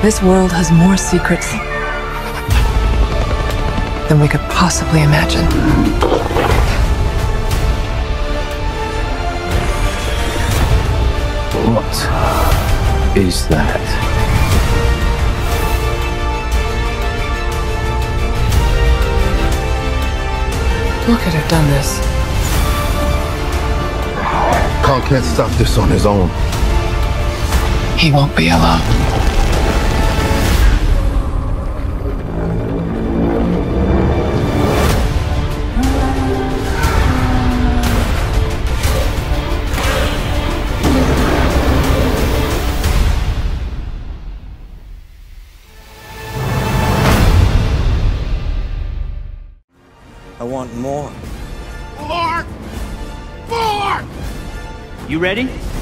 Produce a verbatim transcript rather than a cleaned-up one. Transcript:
This world has more secrets than we could possibly imagine. What is that? Who could have done this? Kong can't stop this on his own. He won't be alone. I want more. More! More! You ready?